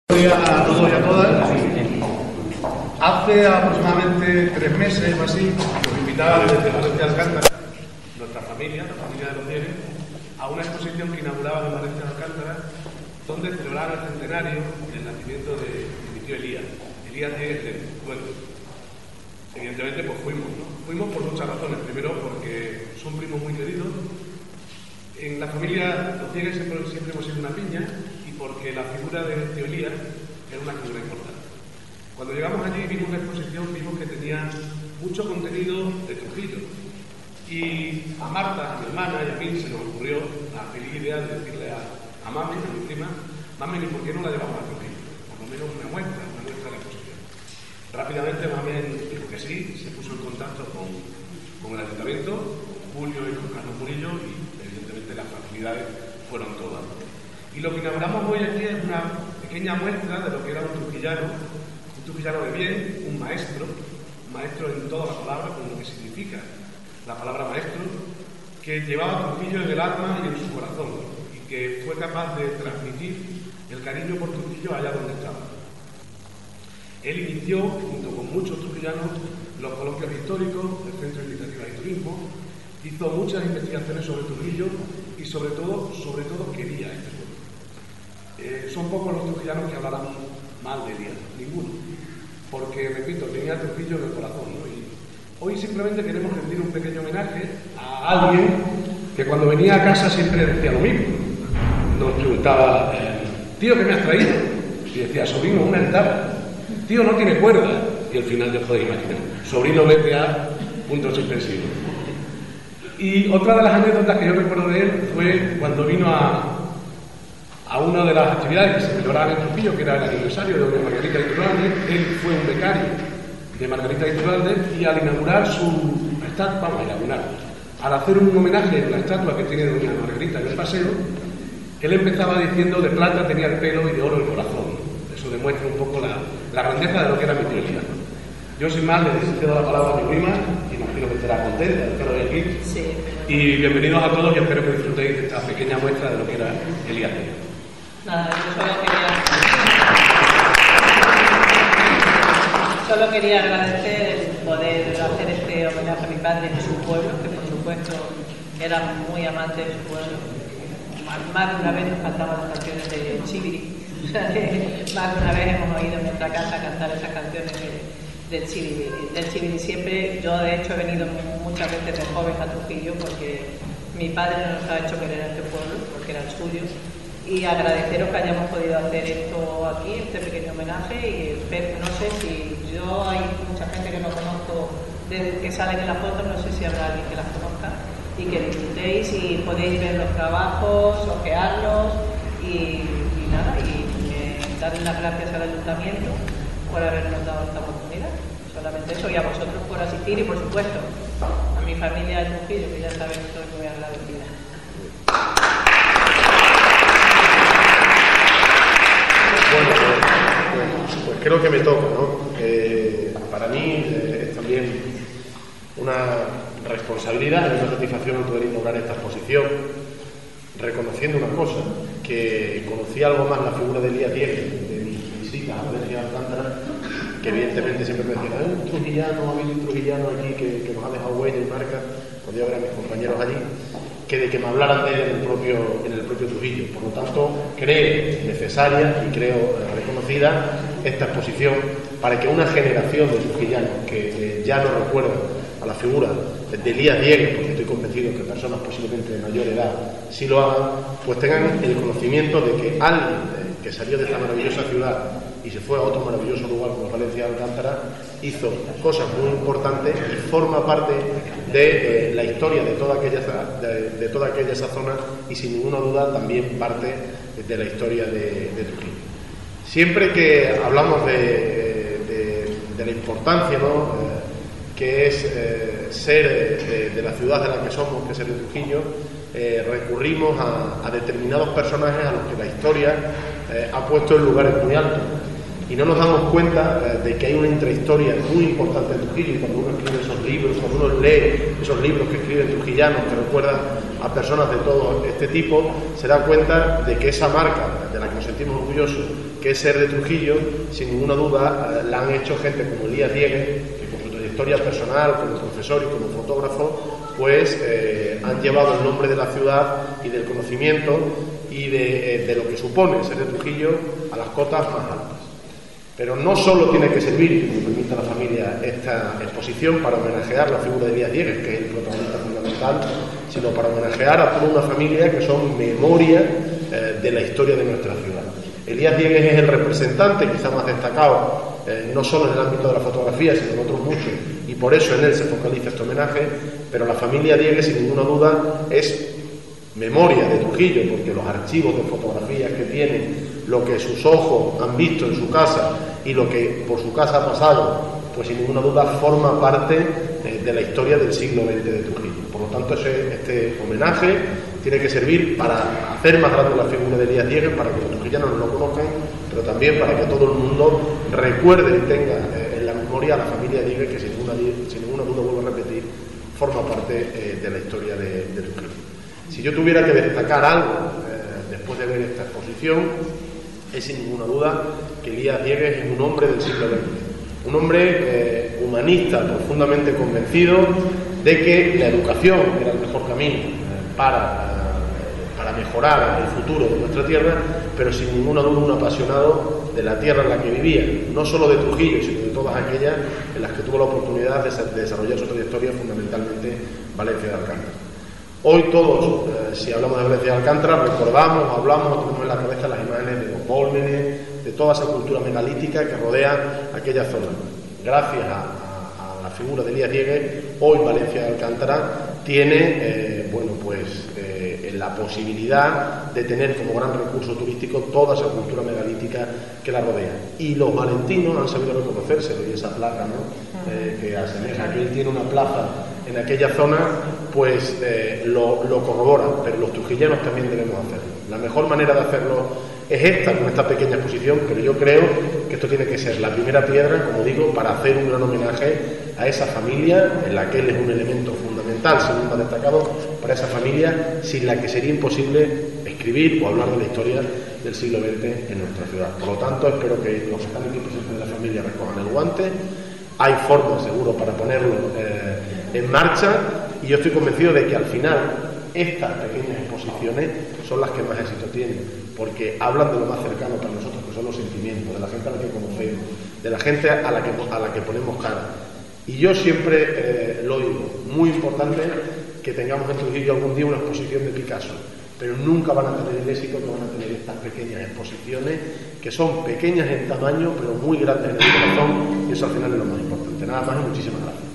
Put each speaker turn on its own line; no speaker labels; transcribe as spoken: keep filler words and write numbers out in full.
Buenos días a todos y a todas. Hace aproximadamente tres meses o así, nos invitaba desde Valencia de Alcántara, nuestra familia, la familia de los Diegues, a una exposición que inauguraba en Valencia de Alcántara, donde celebraba el centenario del nacimiento de, de mi tío Elías, Elías Diegues de Bueno. Evidentemente, pues fuimos, ¿no? Fuimos por muchas razones. Primero, porque son primos muy queridos. En la familia, los Diegues siempre, siempre hemos sido una piña, y porque la figura de tío Elías era una figura importante. Cuando llegamos allí y vimos la exposición, vimos que tenía mucho contenido de Trujillo. Y a Marta, a mi hermana y a mí se nos ocurrió la feliz idea de decirle a, a Mami, a mi prima, Mami, ¿y por qué no la llevamos a Trujillo? Por lo menos una muestra, una muestra de la exposición. Rápidamente Mami dijo que sí, se puso en contacto con, con el ayuntamiento, Julio y con Carlos Murillo, y evidentemente las facilidades fueron todas. Y lo que inauguramos hoy aquí es una pequeña muestra de lo que era un trujillano, un trujillano de bien, un maestro, un maestro en toda la palabra, con lo que significa la palabra maestro, que llevaba a Trujillo en el alma y en su corazón, y que fue capaz de transmitir el cariño por Trujillo allá donde estaba. Él inició, junto con muchos trujillanos, los coloquios históricos del Centro de Iniciativas y Turismo, hizo muchas investigaciones sobre Trujillo y sobre todo, sobre todo quería este pueblo. Eh, son pocos los trujillanos que hablarán mal de Elías, ninguno, porque, repito, tenía a Trujillo en el corazón, ¿no? Y hoy simplemente queremos rendir un pequeño homenaje a alguien que cuando venía a casa siempre decía lo mismo. Nos preguntaba, eh, tío, ¿qué me has traído? Y decía, sobrino, una guitarra. Tío, no tiene cuerda. Y al final ya podéis imaginar, sobrino vete a puntos suspensivos. Y otra de las anécdotas que yo recuerdo de él fue cuando vino a, a una de las actividades que se celebraban en Trujillo, que era el aniversario de doña Margarita Iturralde. Él fue un becario de Margarita Iturralde, y al inaugurar su estatua, vamos a inaugurar, al hacer un homenaje en la estatua que tiene doña Margarita en el paseo, él empezaba diciendo: de plata tenía el pelo y de oro el corazón. Eso demuestra un poco la, la grandeza de lo que era mi tío Elías. Yo, sin más, le cedo la palabra a mi prima, y imagino que estará contenta de estar hoy aquí.
Sí.
Y bienvenidos a todos, y espero que disfrutéis de esta pequeña muestra de lo que era Elías Diegues.
Nada, yo solo quería, solo quería agradecer el poder hacer este homenaje a mi padre en su pueblo, que por supuesto era muy amante de su pueblo. Más de una vez nos cantaban las canciones de Chibiri. O sea, más de una vez hemos oído en nuestra casa cantar esas canciones de, del Chibiri. Del Chibiri siempre, yo de hecho he venido muchas veces de joven a Trujillo porque mi padre nos ha hecho querer a este pueblo, porque era el suyo. Y agradeceros que hayamos podido hacer esto aquí, este pequeño homenaje, y espero, no sé si yo, hay mucha gente que no conozco desde que salen en las fotos, no sé si habrá alguien que las conozca, y que disfrutéis y podéis ver los trabajos, ojearlos, y, y nada, y eh, darles las gracias al ayuntamiento por habernos dado esta oportunidad. Solamente eso, y a vosotros por asistir, y por supuesto a mi familia de Trujillo, que ya saben que estoy muy agradecida.
Bueno, pues, pues creo que me toca, ¿no? Eh, para mí eh, es también una responsabilidad y una satisfacción el poder inaugurar esta exposición, reconociendo una cosa, que conocí algo más la figura de Elías Diegues de mis visitas a Valencia de Alcántara, que evidentemente siempre me decían, hay un trujillano, ha habido un trujillano aquí que, que nos ha dejado huella y marca, cuando yo ver a mis compañeros allí, que de que me hablaran de él en el propio, en el propio Trujillo. Por lo tanto, creo necesaria y creo reconocida esta exposición para que una generación de trujillanos que eh, ya no recuerdan a la figura de Elías Diegues, porque estoy convencido que personas posiblemente de mayor edad sí lo hagan, pues tengan el conocimiento de que alguien eh, que salió de esta maravillosa ciudad y se fue a otro maravilloso lugar como Valencia de Alcántara, hizo cosas muy importantes y forma parte de eh, la historia de toda, aquella, de, de toda aquella esa zona, y sin ninguna duda también parte de la historia de, de Trujillo. Siempre que hablamos de, de, de la importancia, ¿no?, eh, que es eh, ser de, de la ciudad de la que somos, que es el de Trujillo, eh, recurrimos a, a determinados personajes a los que la historia eh, ha puesto en lugares muy altos. Y no nos damos cuenta eh, de que hay una intrahistoria muy importante en Trujillo, y cuando uno escribe esos libros, cuando uno lee esos libros que escriben trujillanos, que recuerdan a personas de todo este tipo, se da cuenta de que esa marca de la que nos sentimos orgullosos, que que es ser de Trujillo, sin ninguna duda, la han hecho gente como Elías Diegues, que con su trayectoria personal, como profesor y como fotógrafo, pues eh, han llevado el nombre de la ciudad y del conocimiento y de, eh, de lo que supone ser de Trujillo a las cotas más altas. Pero no solo tiene que servir, que me permita la familia, esta exposición para homenajear la figura de Elías Diegues, que es el protagonista fundamental, sino para homenajear a toda una familia que son memoria eh, de la historia de nuestra ciudad. Elías Diegues es el representante quizá más destacado, eh, no solo en el ámbito de la fotografía, sino en otros muchos, y por eso en él se focaliza este homenaje, pero la familia Diegues, sin ninguna duda, es memoria de Trujillo, porque los archivos de fotografías que tiene, lo que sus ojos han visto en su casa y lo que por su casa ha pasado, pues sin ninguna duda forma parte eh, de la historia del siglo veinte de Trujillo. Por lo tanto, ese, este homenaje tiene que servir para hacer más grande la figura de Elías Diegues, para que los trujillanos lo conozcan, pero también para que todo el mundo recuerde y tenga eh, en la memoria a la familia Diegues, que sin ninguna, sin ninguna duda, vuelvo a repetir, forma parte eh, de la historia de, de Trujillo. Si yo tuviera que destacar algo eh, después de ver esta exposición, es sin ninguna duda que Elías Diegues es un hombre del siglo veinte, un hombre eh, humanista, profundamente convencido de que la educación era el mejor camino eh, para, eh, para mejorar el futuro de nuestra tierra, pero sin ninguna duda un apasionado de la tierra en la que vivía, no solo de Trujillo, sino de todas aquellas en las que tuvo la oportunidad de, de desarrollar su trayectoria, fundamentalmente Valencia de Alcántara. Hoy todos, eh, si hablamos de Valencia de Alcántara, recordamos, hablamos, tenemos en la cabeza las imágenes de los dólmenes, de toda esa cultura megalítica que rodea aquella zona. Gracias a, a, a la figura de Elías Diegues, hoy Valencia de Alcántara tiene, eh, bueno, pues eh, la posibilidad de tener como gran recurso turístico toda esa cultura megalítica que la rodea. Y los valentinos han sabido reconocérselo, y esa placa, ¿no? Eh, que asemeja que él tiene una plaza en aquella zona, pues eh, lo, lo corrobora, pero los trujillanos también debemos hacerlo. La mejor manera de hacerlo es esta, con esta pequeña exposición, pero yo creo que esto tiene que ser la primera piedra, como digo, para hacer un gran homenaje a esa familia, en la que él es un elemento fundamental, según más destacado, para esa familia, sin la que sería imposible escribir o hablar de la historia del siglo veinte en nuestra ciudad. Por lo tanto, espero que los que están aquí presentes de la familia recojan el guante. Hay formas, seguro, para ponerlo eh, en marcha, y yo estoy convencido de que al final estas pequeñas exposiciones son las que más éxito tienen, porque hablan de lo más cercano para nosotros, que son los sentimientos, de la gente a la que conocemos, de la gente a la que, a la que ponemos cara. Y yo siempre eh, lo digo, muy importante que tengamos en Trujillo algún día una exposición de Picasso, pero nunca van a tener el éxito que van a tener estas pequeñas exposiciones, que son pequeñas en tamaño, pero muy grandes en el corazón, y eso al final es lo más importante. Nada más y muchísimas gracias.